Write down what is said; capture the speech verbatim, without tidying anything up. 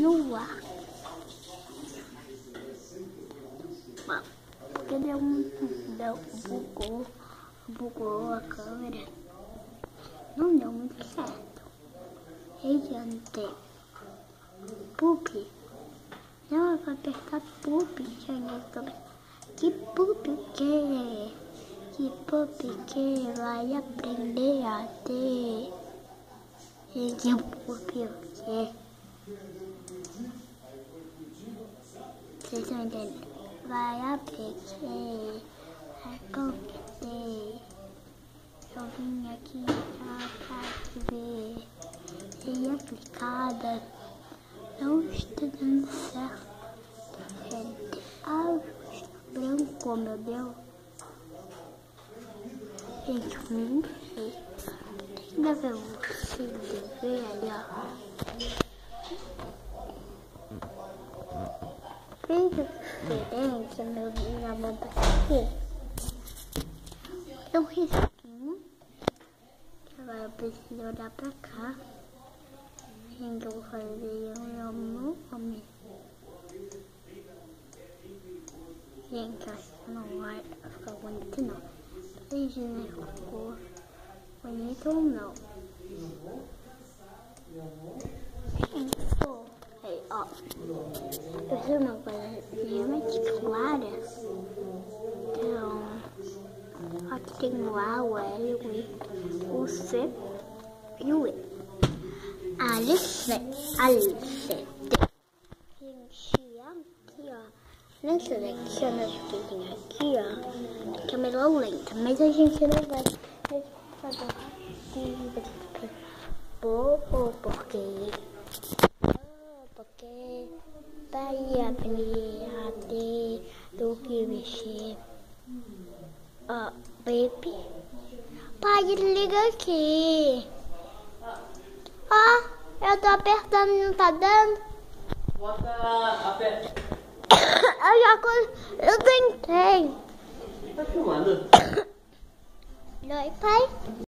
no ar. Bom, porque deu um, deu, bugou, bugou a câmera. Não deu muito certo. Regiante. Pup. Não, eu vou apertar pup. Que pup que? Que pup que vai aprender a ter? E que pup que? Vocês estão entendendo? Vai aprender. Vai conquistar. Eu vim aqui pra te ver. E aplicada. Não está dando certo. É ah, branco, meu Deus. Gente, eu não sei. Ainda ver você ver ali, ó. Fez diferente, meu Deus, a mão tá aqui. É um risquinho. Agora eu preciso olhar pra cá. Gente, eu vou fazer o meu nome. Gente, acho que não vai ficar bonito, não. Vocês né, ficou bonito ou não? Gente, ficou. Aí, ó. Eu fiz uma coisa realmente clara. Então, aqui tem o A, o L, o I, o C e o E. Alice, Alice. Gente, aqui, ó. Nessa daqui, ó, nessa coisinha aqui, ó. Câmera lenta, mas a gente não vai fazer por porque porque vai aprender a ter do que mexer. Ó, baby. Pai, liga aqui. Ó, eu tô apertando e não tá dando. Bota a pé. Eu já eu tentei. Tá filmando? Oi, pai.